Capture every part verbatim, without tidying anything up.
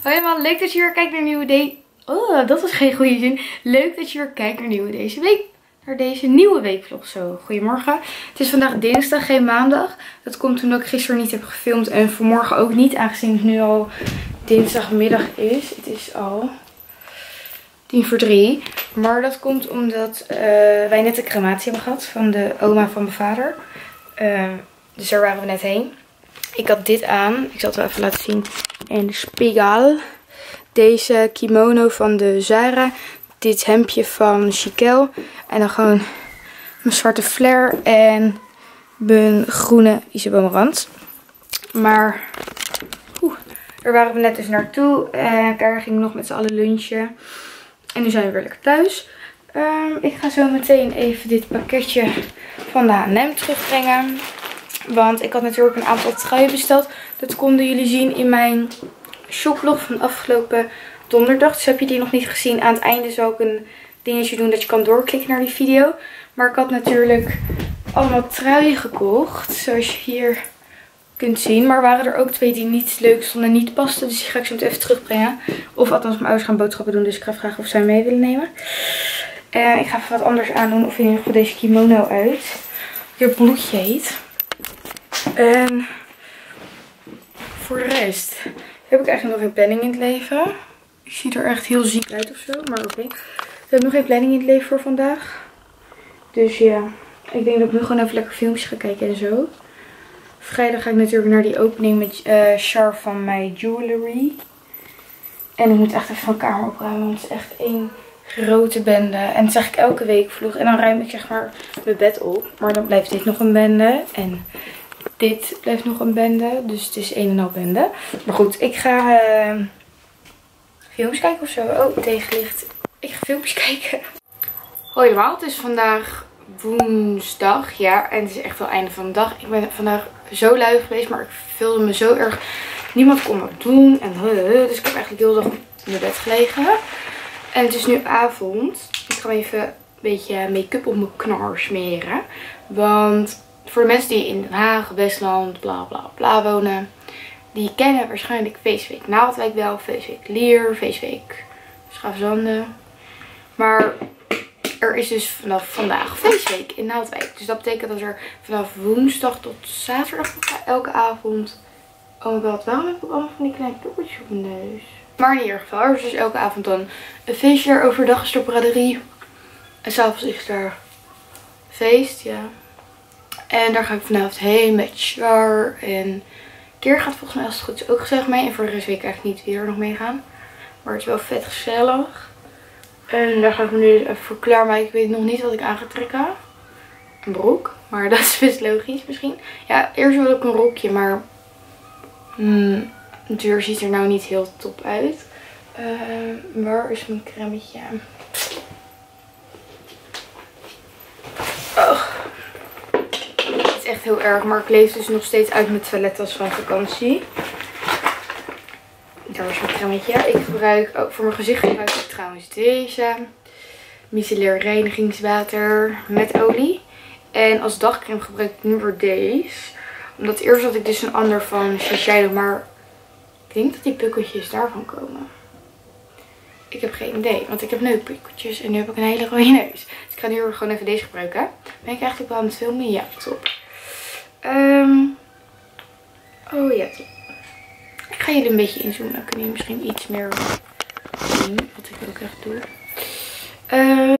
Hoi allemaal, leuk dat je weer kijkt naar een nieuwe deze... Oh, dat was geen goede zin. Leuk dat je weer kijkt naar een nieuwe deze week. Naar deze nieuwe weekvlog. Zo, goedemorgen. Het is vandaag dinsdag, geen maandag. Dat komt omdat ik gisteren niet heb gefilmd en vanmorgen ook niet. Aangezien het nu al dinsdagmiddag is. Het is al tien voor drie. Maar dat komt omdat uh, wij net een crematie hebben gehad van de oma van mijn vader. Uh, dus daar waren we net heen. Ik had dit aan. Ik zal het wel even laten zien. En de Spiegel. Deze kimono van de Zara. Dit hemdje van Chiquel. En dan gewoon mijn zwarte flare. En mijn groene Isabel Maar oeh, daar waren we net dus naartoe. En daar ging ik nog met z'n allen lunchen. En nu zijn we weer lekker thuis. Um, ik ga zo meteen even dit pakketje van de H en M terugbrengen. Want ik had natuurlijk een aantal truien besteld. Dat konden jullie zien in mijn shoplog van afgelopen donderdag. Dus heb je die nog niet gezien, aan het einde zal ik een dingetje doen dat je kan doorklikken naar die video. Maar ik had natuurlijk allemaal truien gekocht. Zoals je hier kunt zien. Maar waren er ook twee die niet leuk stonden en niet pasten. Dus die ga ik zo meteen even terugbrengen. Of althans, mijn ouders gaan boodschappen doen. Dus ik ga vragen of zij mee willen nemen. En ik ga even wat anders aandoen. Of in ieder geval deze kimono uit. Die er bloedje heet. En voor de rest heb ik eigenlijk nog geen planning in het leven. Ik zie er echt heel ziek uit of zo. Maar oké. Okay. Ik heb nog geen planning in het leven voor vandaag. Dus ja. Ik denk dat ik nu gewoon even lekker filmpjes ga kijken en zo. Vrijdag ga ik natuurlijk naar die opening met uh, Char van My Jewelry. En ik moet echt even mijn kamer opruimen. Want het is echt één grote bende. En dat zeg ik elke week vlog. En dan ruim ik zeg maar mijn bed op. Maar dan blijft dit nog een bende. En dit blijft nog een bende. Dus het is een en al bende. Maar goed, ik ga uh, filmpjes kijken of zo. Oh, tegenlicht. Ik ga filmpjes kijken. Hoi allemaal, het is vandaag woensdag. Ja, en het is echt wel einde van de dag. Ik ben vandaag zo lui geweest, maar ik voelde me zo erg. Niemand kon wat doen. En dus ik heb eigenlijk heel de dag in mijn bed gelegen. En het is nu avond. Ik ga even een beetje make-up op mijn knar smeren. Want voor de mensen die in Den Haag, Westland, bla bla bla wonen. Die kennen waarschijnlijk feestweek Naaldwijk wel. Feestweek Lier, feestweek Schaafzande. Maar er is dus vanaf vandaag feestweek in Naaldwijk. Dus dat betekent dat er vanaf woensdag tot zaterdag elke avond... Oh my god, waarom heb ik allemaal van die kleine knoppeltjes op mijn neus? Maar in ieder geval, er is dus elke avond dan een feestje. Er overdag is er braderie. En s'avonds is er feest, ja. En daar ga ik vanavond heen met Char. En Keer gaat volgens mij als het goed is ook gezellig mee. En voor de rest weet ik eigenlijk niet wie er nog mee gaan. Maar het is wel vet gezellig. En daar ga ik me nu even voor klaarmaken. Ik weet nog niet wat ik aan ga trekken. Een broek. Maar dat is best logisch misschien. Ja, eerst wilde ik een rokje. Maar hmm, de deur ziet er nou niet heel top uit. Uh, waar is mijn cremmetje? Oh. Het is echt heel erg. Maar ik leef dus nog steeds uit mijn toilettas van vakantie. Daar is mijn cremmetje. Ik gebruik, oh, voor mijn gezicht gebruik ik trouwens deze. Micellair reinigingswater met olie. En als dagcreme gebruik ik nu weer deze. Omdat eerst had ik dus een ander van Shiseido. Maar ik denk dat die pukkeltjes daarvan komen. Ik heb geen idee. Want ik heb neukpukkeltjes. En nu heb ik een hele rode neus. Dus ik ga nu gewoon even deze gebruiken. Ben ik eigenlijk wel aan het filmen? Ja, top. Um, oh ja, top. Ik ga jullie een beetje inzoomen. Dan kun je misschien iets meer zien. Wat ik ook echt doe. Uh...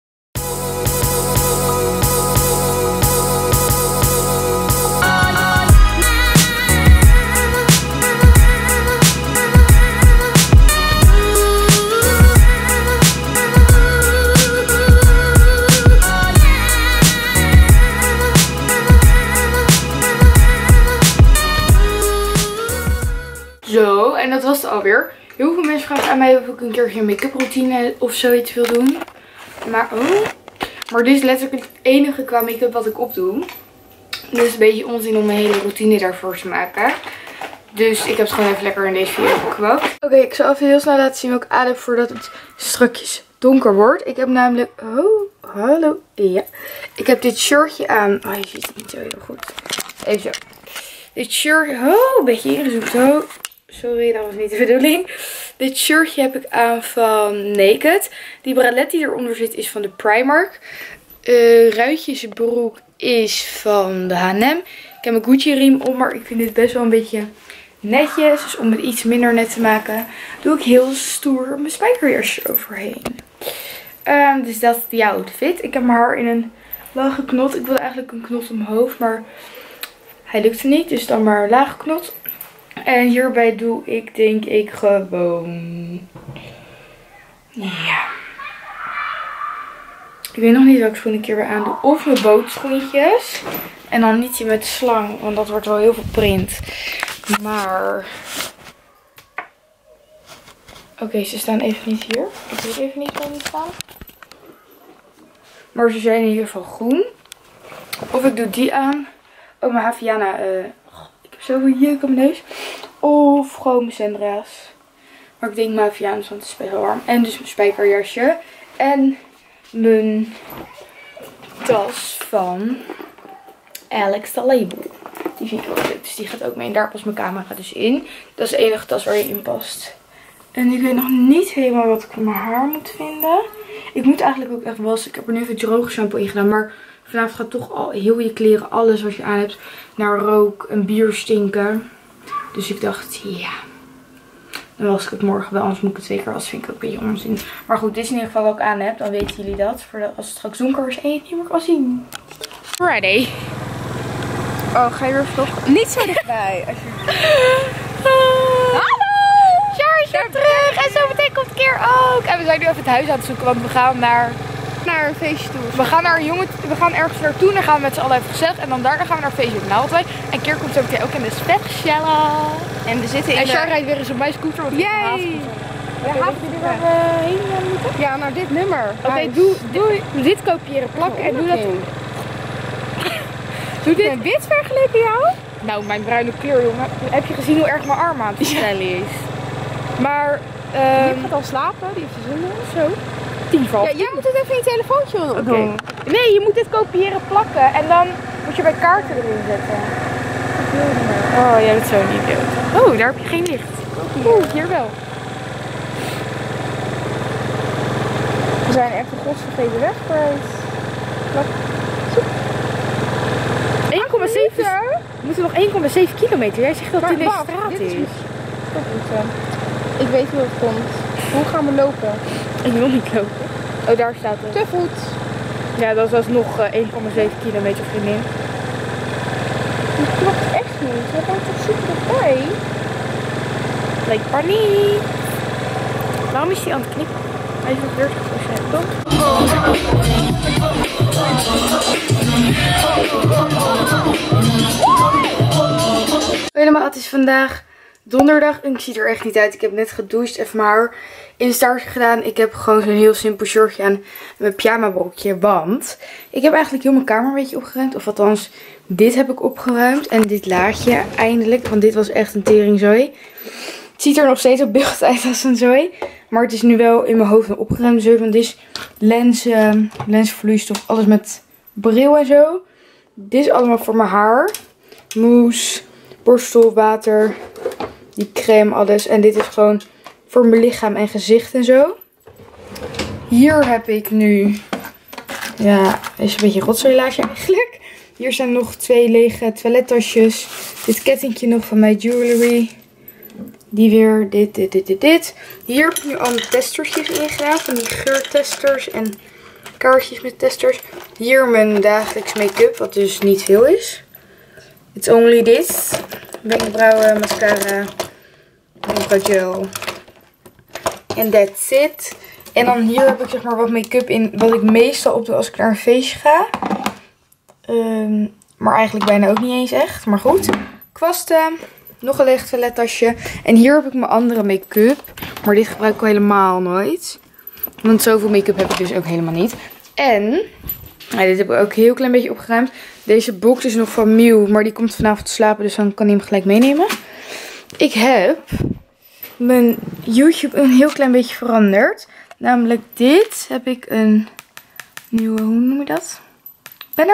Zo, en dat was het alweer. Heel veel mensen vragen aan mij of ik een keertje een make-up routine of zoiets wil doen. Maar, oh. Maar dit is letterlijk het enige qua make-up wat ik opdoe. Dus een beetje onzin om een hele routine daarvoor te maken. Dus ik heb het gewoon even lekker in deze video opgebouwd. Oké, okay, ik zal even heel snel laten zien wat ik aan heb voordat het strakjes donker wordt. Ik heb namelijk... Oh, hallo. Ja. Ik heb dit shirtje aan. Oh, je ziet het niet zo heel goed. Even zo. Dit shirt... Oh, een beetje ingezoomd. Oh. Sorry, dat was niet de bedoeling. Dit shirtje heb ik aan van Naked. Die bralette die eronder zit is van de Primark. Uh, ruitjesbroek is van de H en M. Ik heb mijn Gucci riem om, maar ik vind dit best wel een beetje netjes. Dus om het iets minder net te maken, doe ik heel stoer mijn spijkerjasje overheen. Uh, dus dat is die outfit. Ik heb mijn haar in een lage knot. Ik wilde eigenlijk een knot om mijn hoofd, maar hij lukte niet. Dus dan maar een lage knot. En hierbij doe ik denk ik gewoon... Ja. Ik weet nog niet welke schoen ik hier weer aan doe. Of mijn bootschoentjes. En dan niet die met slang, want dat wordt wel heel veel print. Maar... Oké, okay, ze staan even niet hier. Ik weet even niet waar die staan. Maar ze zijn in ieder geval groen. Of ik doe die aan. Oh, mijn Havaiana. Uh, ik heb zoveel jeuk op mijn neus. Of gewoon mijn Sendra's. Maar ik denk mijn Havaia's, want het is best wel warm. En dus mijn spijkerjasje. En mijn tas van Alex the Label. Die vind ik wel leuk. Dus die gaat ook mee. En daar past mijn camera dus in. Dat is de enige tas waar je in past. En ik weet nog niet helemaal wat ik van mijn haar moet vinden. Ik moet eigenlijk ook echt wassen. Ik heb er nu even droge shampoo in gedaan. Maar vanavond gaat toch al heel je kleren, alles wat je aan hebt, naar rook en bier stinken. Dus ik dacht, ja. Dan was ik het morgen wel. Anders moet ik het twee keer wassen. Vind ik ook een beetje onzin. Maar goed, dit is in ieder geval wat ik aan heb. Dan weten jullie dat. Voor de, als het straks donker is en je het niet meer kan zien. Friday. Oh, ga je weer vloggen? Niet zo dichtbij. Als je... Hallo! Charge is terug. En zo meteen komt Keer ook. En we zijn nu even het huis aan het zoeken. Want we gaan naar... naar een feestje toe. We gaan naar een jongen, we gaan ergens naartoe en dan gaan we met z'n allen even gezellig. En dan daarna gaan we naar een feestje op Naaldwijk. En Keer komt zo meteen ook in de speciale. En we zitten in En de... Char rijdt weer eens op mijn scooter. Want Yay! Ja, gaan jullie waar we heen moeten? Ja, naar dit nummer. Oké, okay, doe, doe, doe dit kopiëren, plakken en doe dat. Doe dit. En wit vergeleken jou? Nou, mijn bruine kleur, jongen. Heb je gezien hoe erg mijn arm aan het stellen is? Maar... Uh, die gaat al slapen, die heeft zijn zin of zo. Tien voor Ja, jij moet het even in je telefoontje okay. doen. Nee, je moet dit kopiëren, plakken en dan moet je bij kaarten erin zetten. Oh, jij doet zo'n idioot. Oh, daar heb je geen licht. Oeh, hier wel. We zijn echt een godsvergeten weg kwijt. één komma zeven. We moeten nog één komma zeven kilometer. Jij zegt dat het in deze straat is. is. Ik weet hoe het komt. Hoe gaan we lopen? Ik wil niet lopen. Oh, daar staat het. Te voet. Ja, dat was nog uh, één komma zeven kilometer, vriendin. Dat klopt echt niet. We gaan toch super erbij. Lijkt maar niet. Waarom is hij aan het knippen? Hij is nog dertig procent, toch? Helemaal, het is vandaag donderdag en ik zie er echt niet uit. Ik heb net gedoucht, even mijn haar in de staart gedaan. Ik heb gewoon zo'n heel simpel shirtje aan, mijn pyjama broekje, want ik heb eigenlijk heel mijn kamer een beetje opgeruimd. Of althans, dit heb ik opgeruimd en dit laadje eindelijk, want dit was echt een teringzooi. Het ziet er nog steeds op beeld uit als een zooi, maar het is nu wel in mijn hoofd een opgeruimde zooi. Want dit is lenzen, lensvloeistof, alles met bril en zo. Dit is allemaal voor mijn haar. Mousse, borstel, water, die crème, alles. En dit is gewoon voor mijn lichaam en gezicht en zo. Hier heb ik nu, ja, is een beetje een rotzooilaadje eigenlijk. Hier zijn nog twee lege toilettasjes. Dit kettingje nog van mijn jewelry. Die weer, dit, dit, dit, dit, dit. Hier heb ik nu al mijn testertjes in gedaan. Van die geurtesters en kaartjes met testers. Hier mijn dagelijks make-up, wat dus niet veel is. It's only this. Wenkbrauwen, mascara, wenkbrauwgel. En that's it. En dan hier heb ik zeg maar wat make-up in, wat ik meestal opdoe als ik naar een feestje ga. Um, maar eigenlijk bijna ook niet eens echt. Maar goed. Kwasten. Nog een leeg toilettasje. En hier heb ik mijn andere make-up. Maar dit gebruik ik helemaal nooit. Want zoveel make-up heb ik dus ook helemaal niet. En, nou, dit heb ik ook een heel klein beetje opgeruimd. Deze box is nog van Miu. Maar die komt vanavond te slapen. Dus dan kan hij hem gelijk meenemen. Ik heb mijn YouTube een heel klein beetje veranderd. Namelijk dit heb ik een nieuwe, hoe noem je dat? Banner?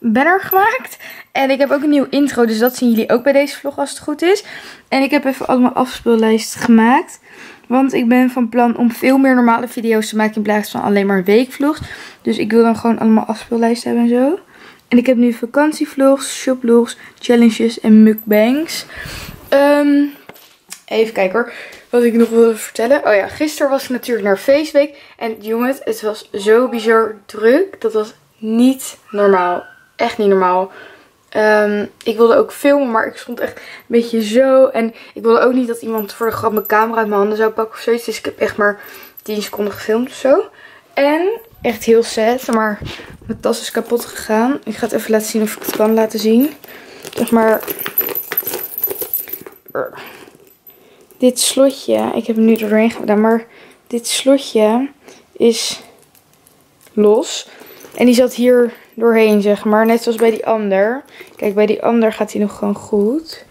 banner gemaakt. En ik heb ook een nieuwe intro, dus dat zien jullie ook bij deze vlog als het goed is. En ik heb even allemaal afspeellijsten gemaakt. Want ik ben van plan om veel meer normale video's te maken in plaats van alleen maar weekvlogs. Dus ik wil dan gewoon allemaal afspeellijsten hebben en zo. En ik heb nu vakantievlogs, shopvlogs, challenges en mukbangs. Um, even kijken hoor. Wat ik nog wilde vertellen. Oh ja, gisteren was ik natuurlijk naar feestweek. En jongens, het was zo bizar druk. Dat was niet normaal. Echt niet normaal. Um, ik wilde ook filmen, maar ik stond echt een beetje zo. En ik wilde ook niet dat iemand voor de grap mijn camera uit mijn handen zou pakken of zoiets. Dus ik heb echt maar tien seconden gefilmd of zo. En echt heel sad, maar mijn tas is kapot gegaan. Ik ga het even laten zien of ik het kan laten zien. Zeg maar... Dit slotje, ik heb hem nu doorheen gedaan, maar dit slotje is los. En die zat hier doorheen, zeg maar. Net zoals bij die ander. Kijk, bij die ander gaat hij nog gewoon goed.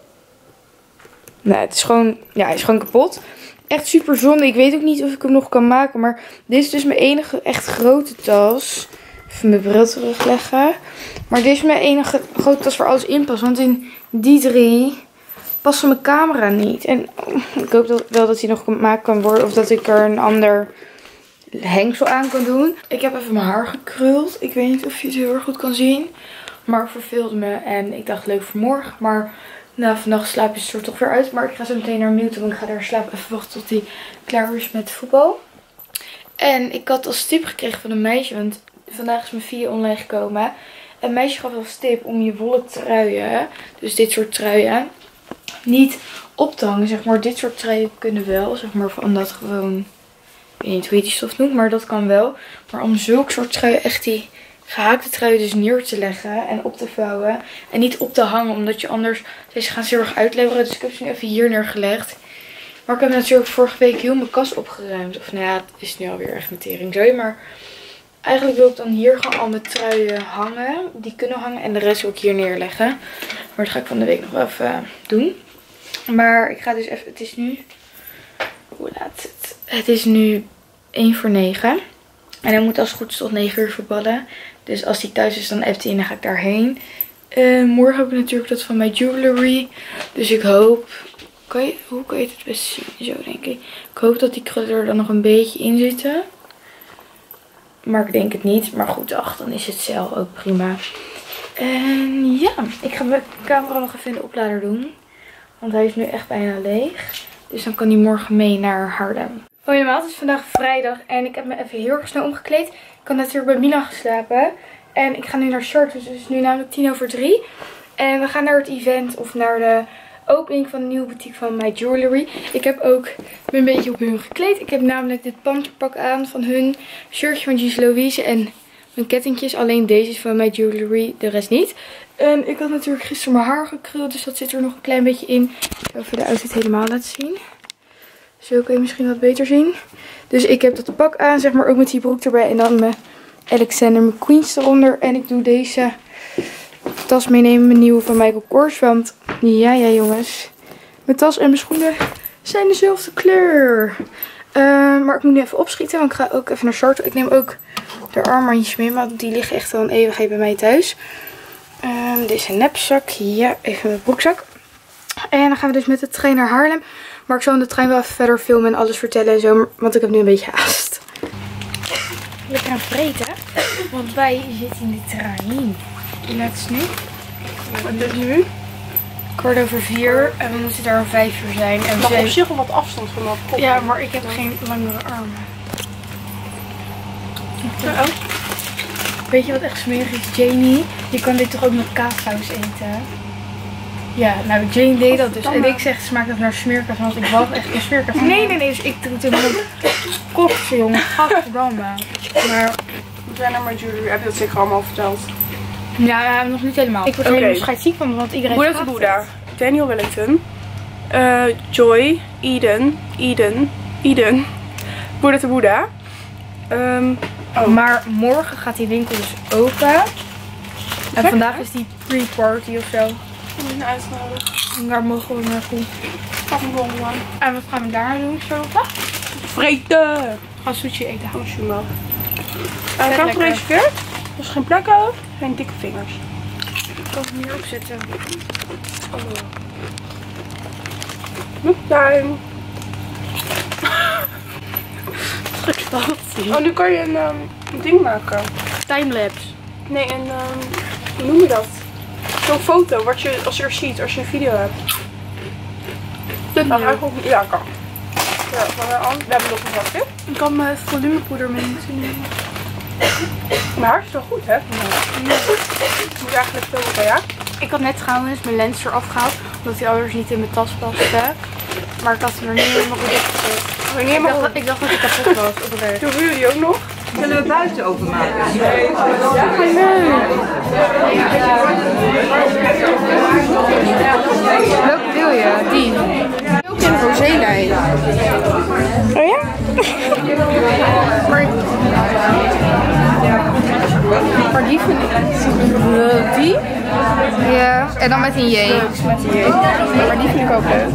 Nou, het is gewoon, ja, hij is gewoon kapot. Echt super zonde. Ik weet ook niet of ik hem nog kan maken. Maar dit is dus mijn enige echt grote tas. Even mijn bril terugleggen. Maar dit is mijn enige grote tas waar alles in past. Want in die drie past mijn camera niet. En oh, ik hoop dat, wel dat hij nog gemaakt kan worden. Of dat ik er een ander hengsel aan kan doen. Ik heb even mijn haar gekruld. Ik weet niet of je het heel erg goed kan zien. Maar ik verveelde me. En ik dacht leuk voor morgen. Maar nou, vannacht slaap is er toch weer uit. Maar ik ga zo meteen naar Newton. Want ik ga daar slapen. Even wachten tot hij klaar is met voetbal. En ik had als tip gekregen van een meisje. Want vandaag is mijn video online gekomen. Een meisje gaf als tip om je wollen truien. Dus dit soort truien. Niet op te hangen. Zeg maar, dit soort truien kunnen wel. Zeg maar, van dat gewoon... Ik weet niet hoe je die stof noemt, maar dat kan wel. Maar om zulke soort truien, echt die gehaakte truien dus neer te leggen en op te vouwen. En niet op te hangen, omdat je anders... Deze gaan ze heel erg uitleveren, dus ik heb ze nu even hier neergelegd. Maar ik heb natuurlijk vorige week heel mijn kast opgeruimd. Of nou ja, het is nu alweer echt een teringzooi. Maar eigenlijk wil ik dan hier gewoon al mijn truien hangen. Die kunnen hangen en de rest wil ik hier neerleggen. Maar dat ga ik van de week nog wel even doen. Maar ik ga dus even... Het is nu... Hoe laat is het? Het is nu één voor negen. En hij moet als het goed is tot negen uur verballen. Dus als hij thuis is, dan appt hij en dan ga ik daarheen. Uh, morgen heb ik natuurlijk dat van mijn jewelry. Dus ik hoop... Kan je, hoe kan je het het best zien? Zo denk ik. Ik hoop dat die krullen er dan nog een beetje in zitten. Maar ik denk het niet. Maar goed, ach, dan is het zelf ook prima. En ja, ik ga mijn camera nog even in de oplader doen. Want hij is nu echt bijna leeg. Dus dan kan hij morgen mee naar Haarlem. Hoi allemaal, het is vandaag vrijdag en ik heb me even heel erg snel omgekleed. Ik had natuurlijk bij Milan geslapen. En ik ga nu naar Chartres, dus het is nu namelijk tien over drie. En we gaan naar het event of naar de opening van de nieuwe boutique van My Jewelry. Ik heb ook me een beetje op hun gekleed. Ik heb namelijk dit panterpak aan van hun, shirtje van Gis Louise en mijn kettingjes. Alleen deze is van My Jewelry, de rest niet. En ik had natuurlijk gisteren mijn haar gekruld, dus dat zit er nog een klein beetje in. Ik ga even de outfit helemaal laten zien. Zo kun je misschien wat beter zien. Dus ik heb dat pak aan, zeg maar, ook met die broek erbij. En dan mijn Alexander McQueen's eronder. En ik doe deze tas meenemen, mijn nieuwe van Michael Kors. Want ja, ja jongens, mijn tas en mijn schoenen zijn dezelfde kleur. Uh, maar ik moet nu even opschieten, want ik ga ook even naar Chartres. Ik neem ook de armbandjes mee, want die liggen echt al een eeuwigheid bij mij thuis. Um, dit is een nepzak. Ja, even mijn broekzak. En dan gaan we dus met de trein naar Haarlem. Maar ik zal in de trein wel even verder filmen en alles vertellen en zo. Want ik heb nu een beetje haast. Lekker aan het vreten. Want wij zitten in de trein. Hoe laat is het nu? Wat is het nu? Kwart over vier. En we moeten daar om vijf uur zijn. En mag we op zich wel wat afstand van dat kop. Ja, maar ik heb geen langere armen. Oh. Weet je wat echt smerig is? Janie, je kan dit toch ook met kaassaus eten? Ja, nou Jane deed dat dus. En ik zeg, smaakt het naar smeerkaas, want ik wou echt een smeerkaas. Nee, nee, nee, dus ik doe het in mijn kokje, jongen. Gadverdamme. Maar we zijn naar My Jewelry, heb je dat zeker allemaal verteld? ja, nog niet helemaal. Ik word okay. helemaal scheidsziek van, want iedereen Boeda te Boeda, Daniel Wellington, uh, Joy, Eden, Eden, Eden, Boeda te Boeda. Um, oh. Maar morgen gaat die winkel dus open. En lekker, vandaag is die pre-party of zo. Ik ben uitgenodigd. En daar mogen we naartoe. En wat gaan we daar doen, Charlotte? Vreten! We gaan sushi eten. Oh, sumo. Uh, ik heb gereserveerd. Als er geen plek houdt, zijn dikke vingers. Ik kan hem hier opzetten. Oh. Looptime. Oh, nu kan je een, um, een ding maken. Timelapse. Nee, een, um, hoe noem je dat? Zo'n foto, wat je als je er ziet, als je een video hebt. Dat nou, eigenlijk ook, ja, kan. Ja, van haar aan. We hebben nog een zakje. Ik kan mijn volumepoeder mee moeten nemen. Mijn haar is wel goed, hè? Ja. Ik moet eigenlijk veel bij, ja? Ik had net trouwens mijn lens eraf gehaald, omdat hij anders niet in mijn tas paste. Maar ik had hem er niet helemaal goed opgezet. Ik, ik, dacht, ik dacht dat hij kapot was op de weg. Doen jullie ook nog? Zullen we buiten openmaken? Nee. Ja, leuk. Welke wil je? Die. Ook in rosé-lijn. Oh ja? Maar, maar die vind ik. Die? Ja, en dan met een J. Met die J. Maar die vind ik ook leuk.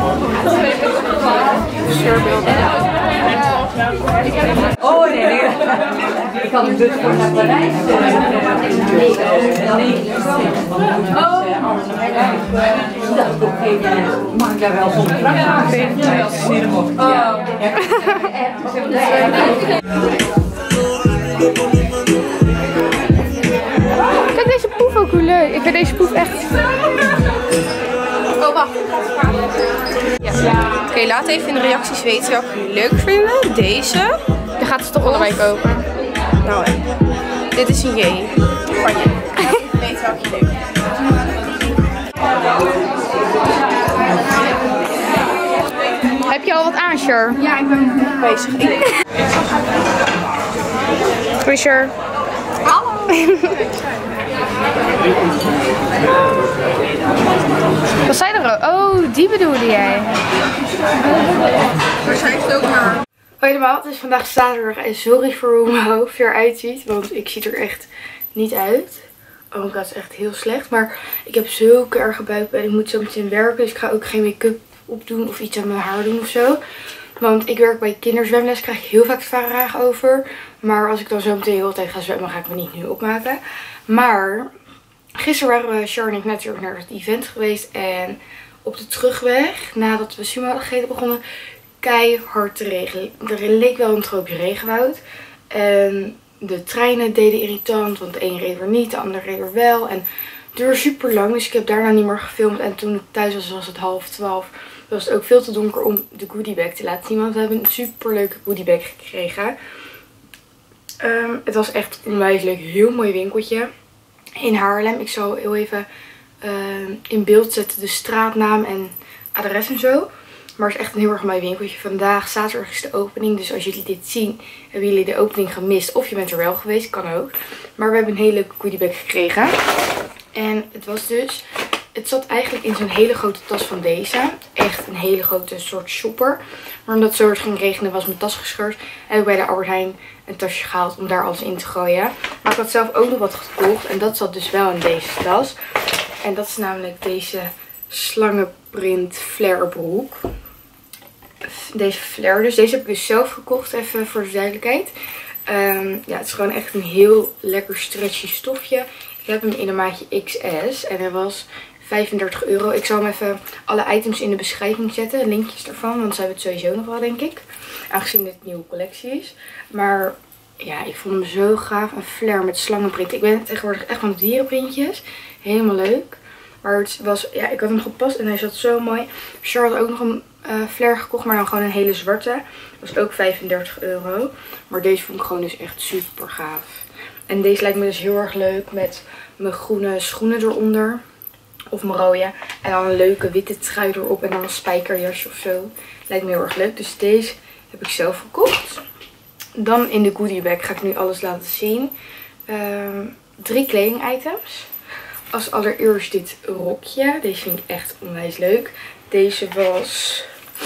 Surbeelden. Oh nee, nee. Ik had hem dus voor naar Parijs. Oh. Ik dacht op een gegeven moment, mag ik daar wel zonder vraag maken? Ja. Kijk deze poef ook, hoe leuk. Ik vind deze poef echt... Oh, wacht. Ja. Oké, okay, laat even in de reacties weten welke jullie leuk vinden. Deze. Je gaat ze toch allebei kopen. Nou, hè. Dit is een J. Van je. Laat even weten welke je leuk vindt. Heb je al wat aan, Sher? Ja, ik ben bezig. Hoi, Sher. Hallo. Wat zei er ook? Oh, die bedoelde jij. Waar zijn het ook maar? Hoi allemaal, het is vandaag zaterdag en sorry voor hoe mijn hoofd eruit ziet, want ik zie er echt niet uit. Oh my god, het is echt heel slecht, maar ik heb zulke erge buikpijn en ik moet zo meteen werken, dus ik ga ook geen make-up opdoen of iets aan mijn haar doen of zo. Want ik werk bij kinderzwemles, krijg ik heel vaak vragen over. Maar als ik dan zo meteen de hele tijd ga zwemmen, ga ik me niet nu opmaken. Maar gisteren waren we, Char en ik, natuurlijk naar het event geweest. En op de terugweg, nadat we sumo hadden gegeten, begonnen keihard te regenen. Er leek wel een troopje regenwoud. En de treinen deden irritant, want de een reed er niet, de ander reed er wel. En het duurde super lang, dus ik heb daarna niet meer gefilmd. En toen ik thuis was, was het half twaalf. Was het ook veel te donker om de goodiebag te laten zien. Want we hebben een super leuke goodiebag gekregen. Um, het was echt onwijs leuk. Heel mooi winkeltje. In Haarlem. Ik zal heel even uh, in beeld zetten de straatnaam en adres en zo. Maar het is echt een heel erg mooi winkeltje. Vandaag zaterdag is de opening. Dus als jullie dit zien, hebben jullie de opening gemist. Of je bent er wel geweest. Kan ook. Maar we hebben een hele leuke goodiebag gekregen. En het was dus... Het zat eigenlijk in zo'n hele grote tas van deze. Echt een hele grote soort shopper. Maar omdat het zo hard ging regenen was mijn tas gescheurd. Heb ik bij de Albert Heijn een tasje gehaald om daar alles in te gooien. Maar ik had zelf ook nog wat gekocht. En dat zat dus wel in deze tas. En dat is namelijk deze slangenprint flare broek. Deze flare. Dus deze heb ik dus zelf gekocht. Even voor de duidelijkheid. Um, ja, het is gewoon echt een heel lekker stretchy stofje. Ik heb hem in een maatje X S. En hij was vijfendertig euro. Ik zal hem even alle items in de beschrijving zetten. Linkjes ervan. Want ze hebben het sowieso nog wel, denk ik. Aangezien dit een nieuwe collectie is. Maar ja, ik vond hem zo gaaf. Een flare met slangenprint. Ik ben tegenwoordig echt van de dierenprintjes. Helemaal leuk. Maar het was, ja, ik had hem gepast en hij zat zo mooi. Char had ook nog een uh, flare gekocht. Maar dan gewoon een hele zwarte. Dat was ook vijfendertig euro. Maar deze vond ik gewoon dus echt super gaaf. En deze lijkt me dus heel erg leuk met mijn groene schoenen eronder. Of mijn rode. En dan een leuke witte trui erop. En dan een spijkerjasje of zo. Lijkt me heel erg leuk. Dus deze heb ik zelf gekocht. Dan in de goodiebag ga ik nu alles laten zien. Um, drie kleding items. Als allereerst dit rokje. Deze vind ik echt onwijs leuk. Deze was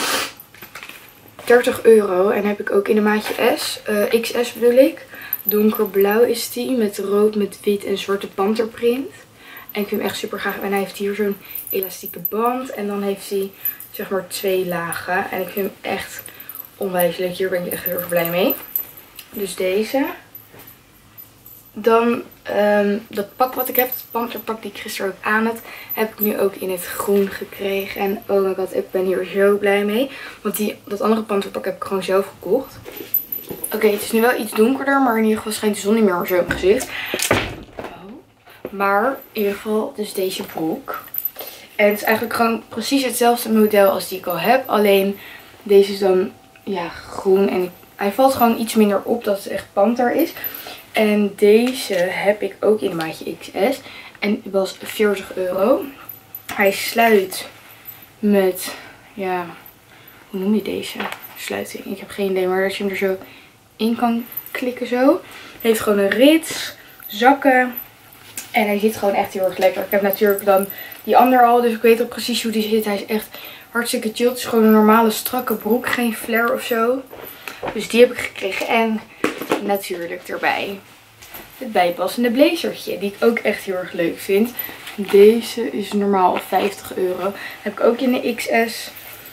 dertig euro. En heb ik ook in de maatje S. Uh, X S bedoel ik. Donkerblauw is die. Met rood, met wit en zwarte panterprint. En ik vind hem echt super gaaf. En hij heeft hier zo'n elastieke band. En dan heeft hij zeg maar twee lagen. En ik vind hem echt onwijs leuk. Hier ben ik echt heel erg blij mee. Dus deze. Dan um, dat pak wat ik heb, het panterpak die ik gisteren ook aan had, heb ik nu ook in het groen gekregen. En oh my god, ik ben hier zo blij mee. Want die, dat andere panterpak heb ik gewoon zelf gekocht. Oké, okay, het is nu wel iets donkerder, maar in ieder geval schijnt de zon niet meer zo in mijn gezicht. Oh. Maar in ieder geval dus deze broek. En het is eigenlijk gewoon precies hetzelfde model als die ik al heb. Alleen deze is dan ja, groen en ik, hij valt gewoon iets minder op dat het echt panter is. En deze heb ik ook in de maatje X S. En het was veertig euro. Hij sluit met, ja, hoe noem je deze sluiting? Ik heb geen idee, maar dat je hem er zo in kan klikken zo. Hij heeft gewoon een rits, zakken. En hij zit gewoon echt heel erg lekker. Ik heb natuurlijk dan die ander al, dus ik weet ook precies hoe die zit. Hij is echt hartstikke chill. Het is gewoon een normale strakke broek, geen flare of zo. Dus die heb ik gekregen. En natuurlijk erbij het bijpassende blazertje, die ik ook echt heel erg leuk vind. Deze is normaal vijftig euro. Heb ik ook in de X S.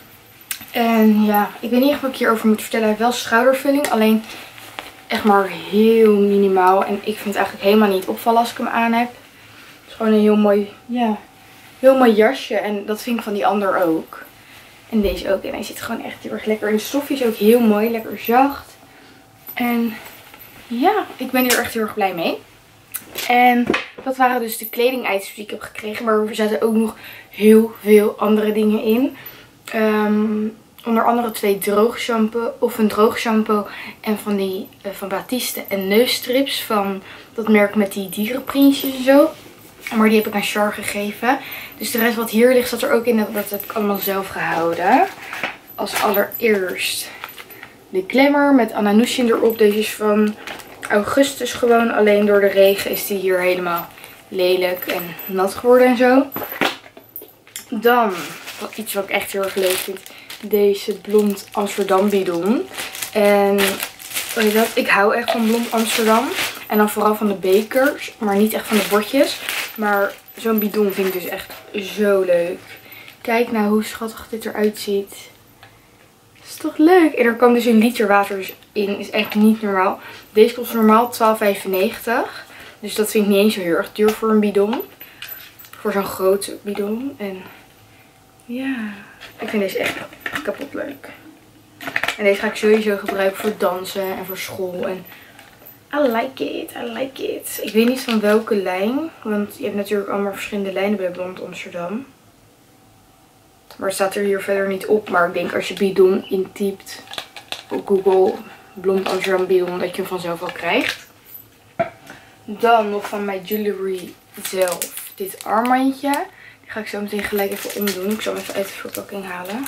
En ja, ik weet niet echt wat ik hierover moet vertellen. Hij heeft wel schoudervulling, alleen echt maar heel minimaal. En ik vind het eigenlijk helemaal niet opvallen als ik hem aan heb. Het is gewoon een heel mooi, ja, heel mooi jasje. En dat vind ik van die ander ook. En deze ook. En hij zit gewoon echt heel erg lekker. En de stofje is ook heel mooi, lekker zacht. En ja, ik ben hier echt heel erg blij mee. En dat waren dus de kledingitems die ik heb gekregen. Maar er zaten ook nog heel veel andere dingen in. Um, onder andere twee droge shampoo of een droog shampoo. En van die uh, van Batiste en neusstrips van dat merk met die dierenprinsjes en zo. Maar die heb ik aan Char gegeven. Dus de rest wat hier ligt zat er ook in. Dat heb ik allemaal zelf gehouden. Als allereerst de Glamour met Ananushin erop. Deze is van augustus gewoon. Alleen door de regen is die hier helemaal lelijk en nat geworden en zo. Dan iets wat ik echt heel erg leuk vind. Deze blond Amsterdam bidon. En weet je dat? Ik hou echt van blond Amsterdam. En dan vooral van de bekers. Maar niet echt van de bordjes. Maar zo'n bidon vind ik dus echt zo leuk. Kijk nou hoe schattig dit eruit ziet. Dat is toch leuk? En er kan dus een liter water in. Is echt niet normaal. Deze kost normaal twaalf vijfennegentig. Dus dat vind ik niet eens zo heel erg duur voor een bidon. Voor zo'n grote bidon. En ja, ik vind deze echt kapot leuk. En deze ga ik sowieso gebruiken voor dansen en voor school. En I like it, I like it. Ik weet niet van welke lijn. Want je hebt natuurlijk allemaal verschillende lijnen bij Blond Amsterdam. Maar het staat er hier verder niet op. Maar ik denk als je bidon intypt op Google, Blond Amsterdam bidon, dat je hem vanzelf al krijgt. Dan nog van mijn jewelry zelf dit armbandje. Die ga ik zo meteen gelijk even omdoen. Ik zal hem even uit de verpakking halen.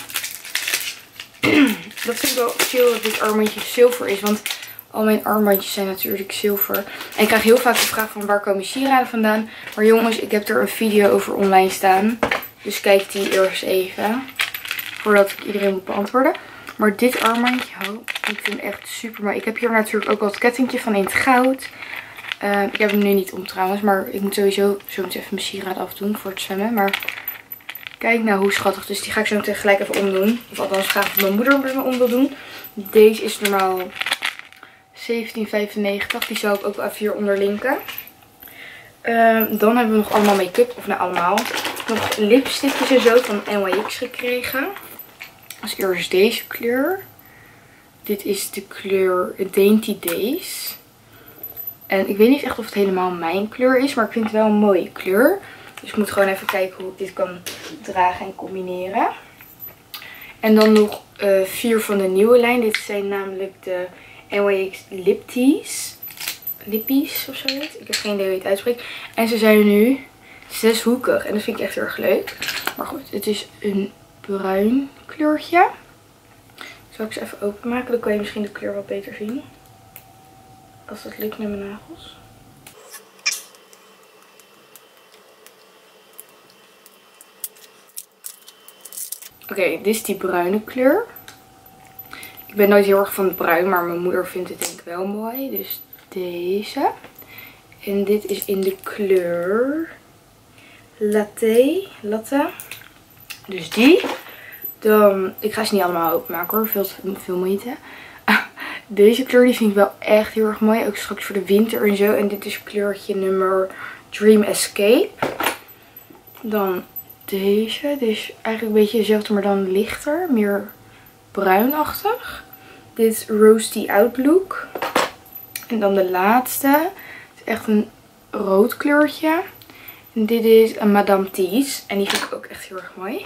Dat vind ik wel chill dat dit armbandje zilver is. Want al mijn armbandjes zijn natuurlijk zilver. En ik krijg heel vaak de vraag van waar komen sieraden vandaan. Maar jongens, ik heb er een video over online staan. Dus kijk die eerst even. Voordat ik iedereen moet beantwoorden. Maar dit armbandje, oh, ik vind het echt super mooi. Ik heb hier natuurlijk ook al het kettingje van in het goud. Uh, ik heb hem nu niet om trouwens. Maar ik moet sowieso zo meteen even mijn sieraden afdoen voor het zwemmen. Maar kijk nou hoe schattig. Dus die ga ik zo meteen gelijk even omdoen. Of althans graag mijn moeder met me om wil doen. Deze is normaal zeventien vijfennegentig. Die zal ik ook even hieronder linken. Uh, dan hebben we nog allemaal make-up. Of nou allemaal. Nog lipstickjes en zo van N Y X gekregen. Als eerst deze kleur. Dit is de kleur Dainty Days. En ik weet niet echt of het helemaal mijn kleur is. Maar ik vind het wel een mooie kleur. Dus ik moet gewoon even kijken hoe ik dit kan dragen en combineren. En dan nog uh, vier van de nieuwe lijn. Dit zijn namelijk de N Y X Lip Teas. Lippies of zoiets. Ik heb geen idee hoe je het uitspreekt. En ze zijn nu zeshoekig. En dat vind ik echt heel erg leuk. Maar goed, het is een bruin kleurtje. Zal ik ze even openmaken. Dan kan je misschien de kleur wat beter zien. Als dat lukt met mijn nagels. Oké, okay, dit is die bruine kleur. Ik ben nooit heel erg van het bruin, maar mijn moeder vindt het denk ik wel mooi. Dus deze. En dit is in de kleur Latte. Latte. Dus die. Dan, ik ga ze niet allemaal openmaken hoor, veel, veel moeite. Deze kleur die vind ik wel echt heel erg mooi. Ook straks voor de winter en zo. En dit is kleurtje nummer Dream Escape. Dan deze. Dit is eigenlijk een beetje hetzelfde, maar dan lichter. Meer bruinachtig. Dit is Roasty Outlook. En dan de laatste. Het is echt een rood kleurtje. En dit is een Madame Tease. En die vind ik ook echt heel erg mooi.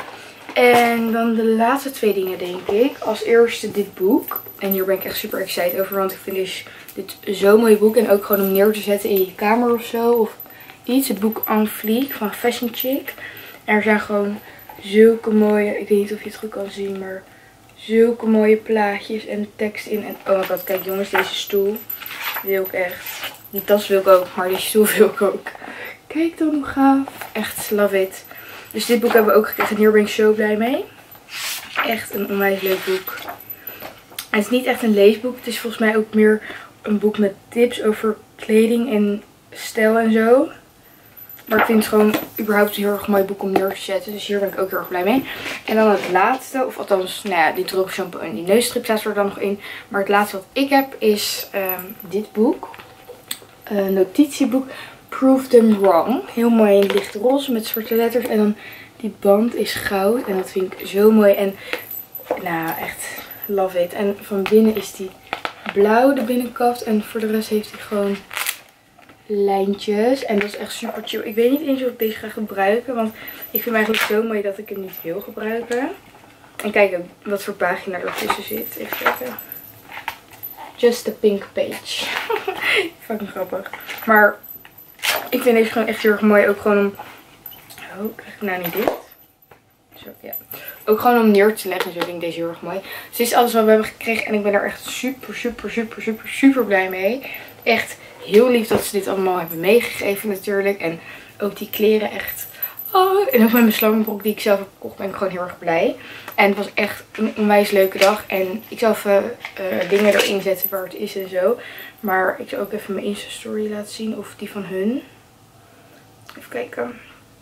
En dan de laatste twee dingen denk ik. Als eerste dit boek. En hier ben ik echt super excited over. Want ik vind dus dit zo'n mooi boek. En ook gewoon om neer te zetten in je kamer of zo. Of iets. Het boek En Fleek van Fashion Chic. En er zijn gewoon zulke mooie. Ik weet niet of je het goed kan zien. Maar zulke mooie plaatjes en tekst in. En oh my god, kijk jongens. Deze stoel wil ik echt. Die tas wil ik ook. Maar die stoel wil ik ook. Kijk dan hoe gaaf. Echt love it. Dus dit boek hebben we ook gekregen en hier ben ik zo blij mee. Echt een onwijs leuk boek. En het is niet echt een leesboek. Het is volgens mij ook meer een boek met tips over kleding en stijl en zo. Maar ik vind het gewoon überhaupt een heel erg mooi boek om neer te zetten. Dus hier ben ik ook heel erg blij mee. En dan het laatste, of althans, nou ja, die droge shampoo en die neusstrip staat er dan nog in. Maar het laatste wat ik heb is um, dit boek. Een notitieboek. Prove Them Wrong. Heel mooi in licht roze met zwarte letters. En dan die band is goud. En dat vind ik zo mooi. En nou echt love it. En van binnen is die blauw de binnenkant. En voor de rest heeft hij gewoon lijntjes. En dat is echt super chill. Ik weet niet eens of ik deze ga gebruiken. Want ik vind hem eigenlijk zo mooi dat ik hem niet wil gebruiken. En kijk wat voor pagina er tussen zit. Even kijken. Just a pink page. Fucking grappig. Maar ik vind deze gewoon echt heel erg mooi. Ook gewoon om... Oh, krijg ik nou niet dit? Zo, ja. Ook gewoon om neer te leggen. Zo vind ik deze heel erg mooi. Dus dit is alles wat we hebben gekregen. En ik ben er echt super, super, super, super, super blij mee. Echt heel lief dat ze dit allemaal hebben meegegeven natuurlijk. En ook die kleren echt... Oh, en ook met mijn slangenbroek die ik zelf heb gekocht ben ik gewoon heel erg blij. En het was echt een onwijs leuke dag. En ik zal even uh, dingen erin zetten waar het is en zo. Maar ik zal ook even mijn Insta story laten zien. Of die van hun. Even kijken.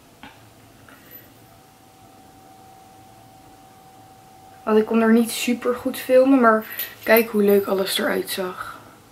Want ik kon er niet super goed filmen. Maar kijk hoe leuk alles eruit zag.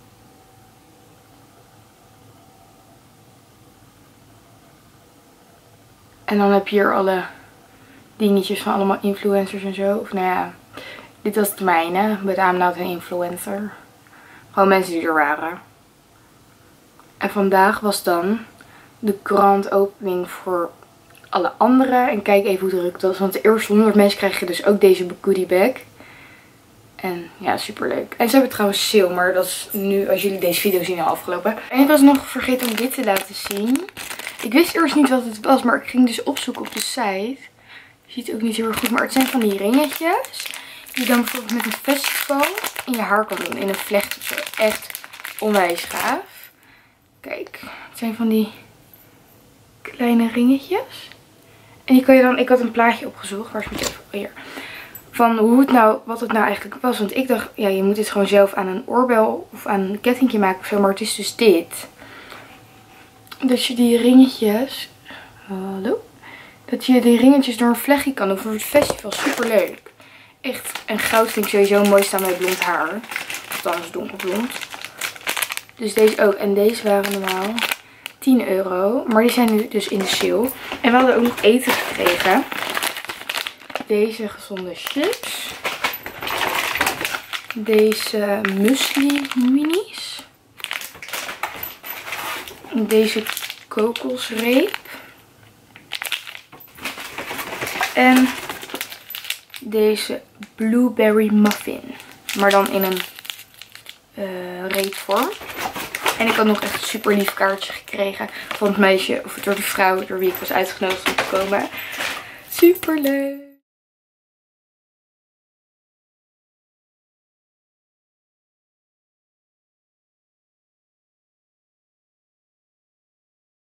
En dan heb je hier alle dingetjes van allemaal influencers en zo. Of nou ja, dit was het mijne. But I'm not an influencer. Gewoon mensen die er waren. En vandaag was dan de grand opening voor alle anderen. En kijk even hoe druk dat was. Want de eerste honderd mensen krijgen dus ook deze goodie bag. En ja, super leuk. En ze hebben trouwens sale. Maar dat is nu, als jullie deze video zien, al afgelopen. En ik was nog vergeten om dit te laten zien. Ik wist eerst niet wat het was, maar ik ging dus opzoeken op de site. Je ziet het ook niet heel erg goed, maar het zijn van die ringetjes. Die je dan bijvoorbeeld met een festival in je haar kan doen. In een vlecht of zo. Echt onwijs gaaf. Kijk, het zijn van die kleine ringetjes. En die kan je dan, ik had een plaatje opgezocht. Waar is mijn telefoon? Oh, hier. Van hoe het nou, wat het nou eigenlijk was. Want ik dacht, ja, je moet dit gewoon zelf aan een oorbel of aan een kettingje maken of zo. Maar het is dus dit. Dat je die ringetjes... Hallo? Dat je die ringetjes door een vlechtje kan doen voor het festival. Super leuk. Echt. En goud vind ik sowieso mooi staan bij blond haar. Of anders donkerblond. Dus deze ook. En deze waren normaal tien euro. Maar die zijn nu dus in de sale. En we hadden ook nog eten gekregen. Deze gezonde chips. Deze muesli minis. Deze kokosreep. En deze blueberry muffin. Maar dan in een uh, reepvorm. En ik had nog echt een super lief kaartje gekregen van het meisje, of door de vrouw door wie ik was uitgenodigd om te komen. Super leuk.